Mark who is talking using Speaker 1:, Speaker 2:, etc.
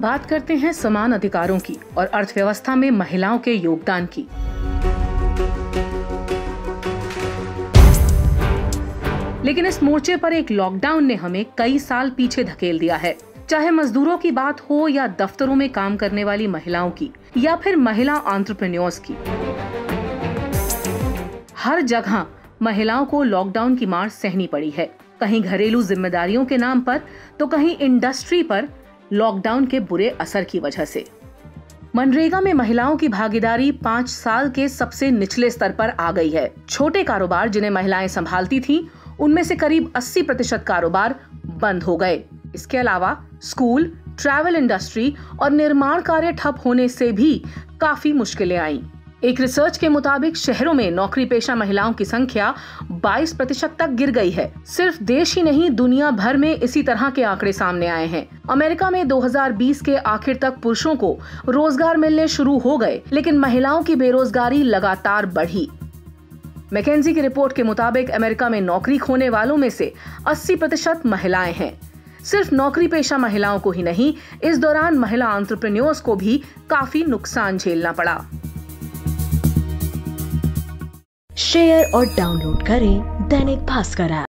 Speaker 1: बात करते हैं समान अधिकारों की और अर्थव्यवस्था में महिलाओं के योगदान की। लेकिन इस मोर्चे पर एक लॉकडाउन ने हमें कई साल पीछे धकेल दिया है। चाहे मजदूरों की बात हो या दफ्तरों में काम करने वाली महिलाओं की या फिर महिला एंटरप्रेन्योर्स की, हर जगह महिलाओं को लॉकडाउन की मार सहनी पड़ी है। कहीं घरेलू जिम्मेदारियों के नाम पर तो कहीं इंडस्ट्री पर लॉकडाउन के बुरे असर की वजह से। मनरेगा में महिलाओं की भागीदारी 5 साल के सबसे निचले स्तर पर आ गई है। छोटे कारोबार जिन्हें महिलाएं संभालती थीं, उनमें से करीब 80% कारोबार बंद हो गए। इसके अलावा स्कूल, ट्रैवल इंडस्ट्री और निर्माण कार्य ठप होने से भी काफी मुश्किलें आईं। एक रिसर्च के मुताबिक शहरों में नौकरी पेशा महिलाओं की संख्या 22% तक गिर गई है। सिर्फ देश ही नहीं, दुनिया भर में इसी तरह के आंकड़े सामने आए हैं। अमेरिका में 2020 के आखिर तक पुरुषों को रोजगार मिलने शुरू हो गए, लेकिन महिलाओं की बेरोजगारी लगातार बढ़ी। मैकेंजी की रिपोर्ट के मुताबिक अमेरिका में नौकरी खोने वालों में से 80% महिलाएं हैं। सिर्फ नौकरी पेशा महिलाओं को ही नहीं, इस दौरान महिला एंटरप्रेन्योर्स को भी काफी नुकसान झेलना पड़ा।
Speaker 2: शेयर और डाउनलोड करें दैनिक भास्कर ऐप।